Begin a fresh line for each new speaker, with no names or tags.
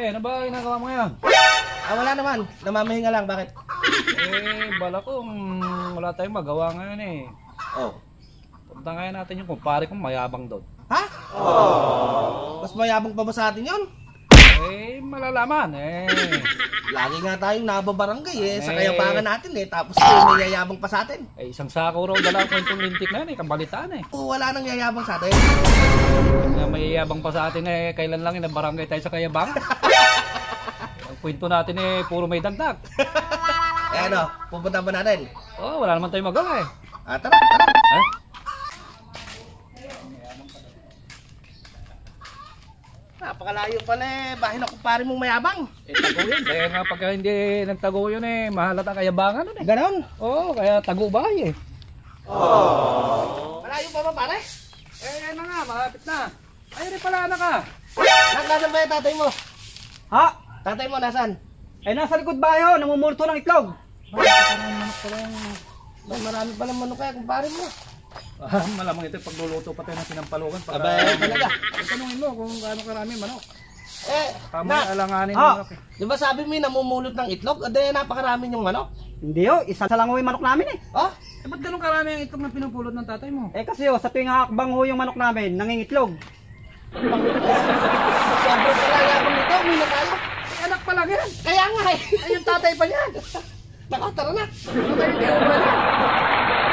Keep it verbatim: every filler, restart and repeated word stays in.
Tay, ano ba ginagawa mo ngayon?
Ah, wala naman. Namamahinga lang. Bakit?
Eh, bala ko, mm, wala tayong magawa ngayon eh.
Oh.
Punta kaya natin yung kumpare kong mayabang doon.
Ha? Oh. Mas mayabang pa ba sa atin yun?
Eh, malalaman eh.
Lagi nga tayong nababarangay eh. Sa
Eh.
kayabangan natin eh. Tapos eh, may yayabang pa sa atin.
Eh, isang sako raw dala ko itong lintik na yun eh, kabalitaan eh.
Oh, wala nang yayabang sa atin.
Kaya may yayabang pa sa atin eh, kailan lang yun, barangay tayo sa kayabang. Ang kwento natin eh, puro may dagdag.
Eh ano, pupunta ba natin?
Oh, wala naman tayong magawa eh.
Ah, tara, tara.
Eh?
Napakalayo pala eh. Bahay na kumpare mong mayabang.
Eh, tago yun. Kaya nga pagka hindi nagtago yun eh, mahalat ang kayabangan nun eh.
Ganon.
Oo, oh, kaya tago bahay eh.
Malayo pa ba pare?
Eh, ano nga, malapit na. Ay, rin pala anak ka.
Nasaan ba yung tatay mo?
Ha?
Tatay mo nasaan?
Eh, nasa likod bayo, namumulto ng itlog.
May marami palang manok kaya kumpare mo.
Ah, malamang ito pagluluto pa tayo ng sinampalukan para...
Abay, talaga.
Tanungin mo kung gaano karami manok.
Eh,
Tama
na,
yung alanganin
Ah.
ng manok eh.
di ba sabi mo yung namumulot ng itlog? Ade, napakarami yung manok.
Hindi oh, isa sa lang ho yung manok namin eh.
Oh,
Eh, ba't ganun karami ang itlog na pinupulot ng tatay mo?
Eh kasi oh, sa tuwing hakbang ho yung manok namin, nangingitlog.
sobrang kalayabang nito. Umina tayo.
Eh, anak pa lang yan.
Kaya nga eh.
Ay, yung tatay pa niyan.
Naka, tara na.
Ano tayo yung tiyo ba niyan?